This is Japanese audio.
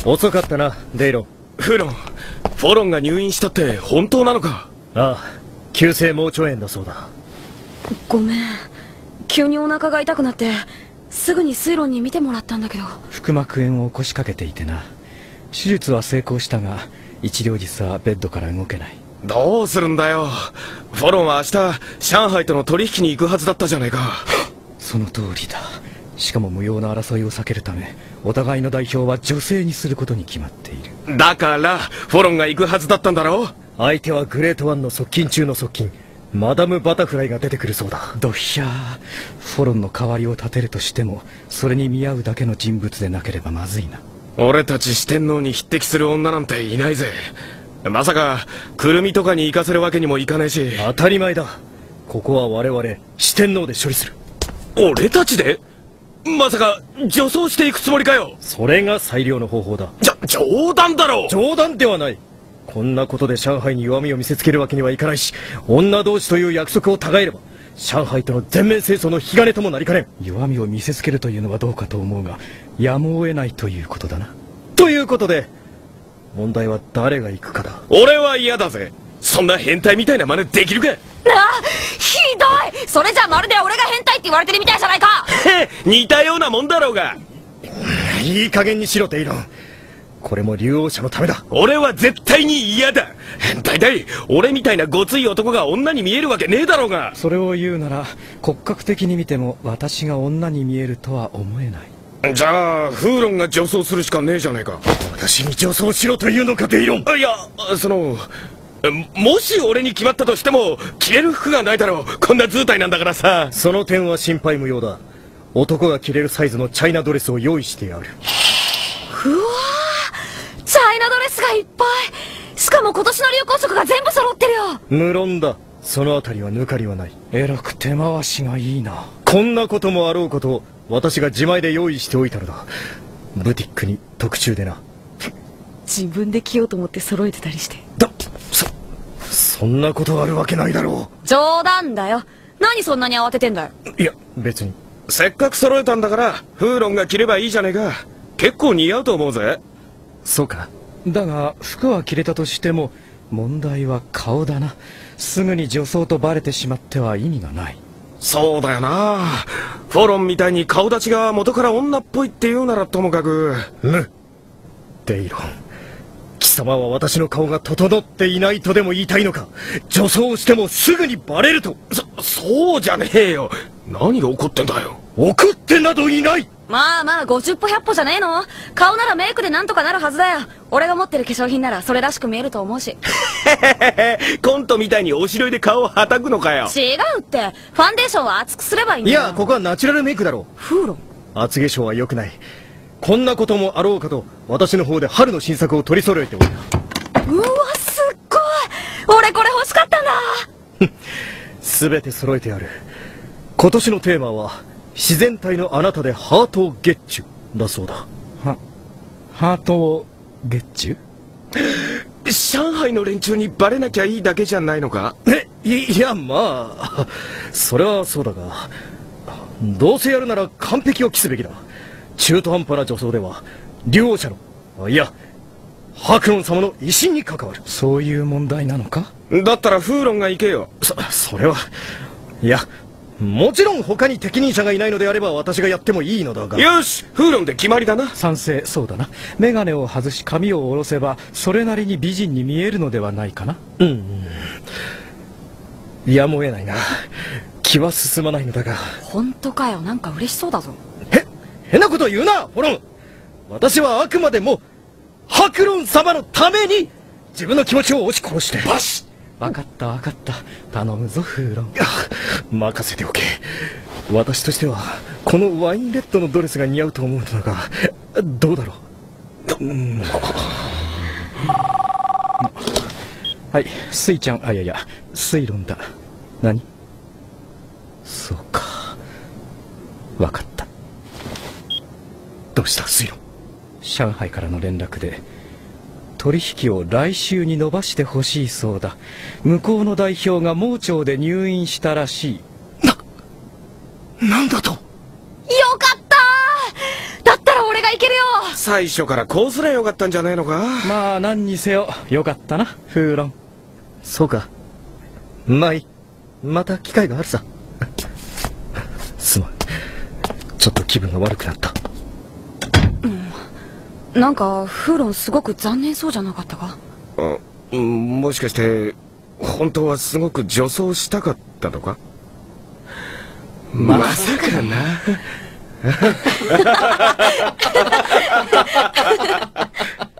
遅かったな、デイロン。 フォロンが入院したって本当なのか？ ああ、急性盲腸炎だそうだ。 ごめん、急にお腹が痛くなってすぐに水路に診てもらったんだけど。 腹膜炎を起こしかけていてな。手術は成功したが一両日はベッドから動けない。 どうするんだよ。フォロンは明日上海との取引に行くはずだったじゃないか。 その通りだ。しかも無用な争いを避けるためお互いの代表は女性にすることに決まっている。 だからフォロンが行くはずだったんだろう。 相手はグレートワンの側近中の側近、マダム・バタフライが出てくるそうだ。 ドヒャー。フォロンの代わりを立てるとしてもそれに見合うだけの人物でなければまずいな。 俺たち四天王に匹敵する女なんていないぜ。まさかクルミとかに行かせるわけにもいかないし。 当たり前だ。ここは我々四天王で処理する。 俺たちで？まさか女装していくつもりかよ。 それが最良の方法だ。 冗談だろ。 冗談ではない。こんなことで上海に弱みを見せつけるわけにはいかないし、女同士という約束を違えれば上海との全面戦争の引き金ともなりかねん。 弱みを見せつけるというのはどうかと思うがやむを得ないということだな。 ということで問題は誰が行くかだ。 俺は嫌だぜ。そんな変態みたいな真似できるか。 ひどい。それじゃまるで俺が変態って言われてるみたいじゃないか。 似たようなもんだろうが。 いい加減にしろ、テイロン。これも竜王者のためだ。 俺は絶対に嫌だ。変態だい。俺みたいなごつい男が女に見えるわけねえだろうが。 それを言うなら骨格的に見ても私が女に見えるとは思えない。 じゃあフーロンが女装するしかねえじゃねえか。 私に女装しろというのか、テイロン。 いや、もし俺に決まったとしても着れる服がないだろう。こんな図体なんだからさ。 その点は心配無用だ。男が着れるサイズのチャイナドレスを用意してやる。 うわー、チャイナドレスがいっぱい。しかも今年の流行色が全部揃ってるよ。 無論だ。そのあたりは抜かりはない。 えらく手回しがいいな。 こんなこともあろうこと私が自前で用意しておいたのだ。ブティックに特注でな。 自分で着ようと思って揃えてたりして。 そんなことあるわけないだろう。冗談だよ。何そんなに慌ててんだよ。 いや別に。 せっかく揃えたんだからフーロンが着ればいいじゃねえか。結構似合うと思うぜ。 そうか。 だが服は着れたとしても問題は顔だな。すぐに女装とバレてしまっては意味がない。 そうだよな。フォロンみたいに顔立ちが元から女っぽいって言うならともかく。 デイロン、貴様は私の顔が整っていないとでも言いたいのか。女装してもすぐにバレると。 そうじゃねえよ。何が怒ってんだよ。 怒ってなどいない。 まあまあ50歩100歩じゃねえの。顔ならメイクでなんとかなるはずだよ。俺が持ってる化粧品ならそれらしく見えると思うし。 コントみたいにおしろいで顔をはたくのかよ。 違うって。ファンデーションは厚くすればいいんだよ。 いや、ここはナチュラルメイクだろう。 フーロン。 厚化粧は良くない。こんなこともあろうかと私の方で春の新作を取り揃えておいた。 うわ、すっごい。俺これ欲しかったんだ。 全て揃えてやる。今年のテーマは自然体のあなたでハートをゲッチュだそうだ。 ハートをゲッチュ？ 上海の連中にバレなきゃいいだけじゃないのか？ いやまあそれはそうだが、どうせやるなら完璧を期すべきだ。中途半端な女装では竜王者の、いやハクロン様の威信に関わる。 そういう問題なのか？ だったらフーロンが行けよ。 それはいや、もちろん他に適任者がいないのであれば私がやってもいいのだが。 よし、フーロンで決まりだな。 賛成。そうだな。メガネを外し髪を下ろせばそれなりに美人に見えるのではないかな。 やむを得ないな。気は進まないのだが。 本当かよ。なんか嬉しそうだぞ。 変なこと言うな、フォロン。私はあくまでもハクロン様のために自分の気持ちを押し殺して。 バシッ。 分かった分かった。頼むぞフーロン。 任せておけ。私としてはこのワインレッドのドレスが似合うと思うのだが、どうだろう。 はい、スイちゃん。いやいや、スイロンだ。何？そうか、分かった。 どうしたスイロン？ 上海からの連絡で取引を来週に延ばしてほしいそうだ。向こうの代表が盲腸で入院したらしい。 なんだと？ よかったー。だったら俺がいけるよ。 最初からこうすりゃよかったんじゃねえのか。 まあ何にせよよかったなフーロン。 そうか。まあいい。また機会があるさ。すまん。ちょっと気分が悪くなった。 なんかフーロンすごく残念そうじゃなかったか？ もしかして本当はすごく女装したかったとか。まさかな。